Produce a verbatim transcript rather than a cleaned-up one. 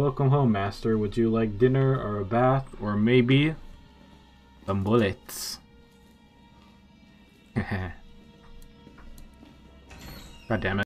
Welcome home, master. Would you like dinner or a bath or maybe some bullets? God damn it.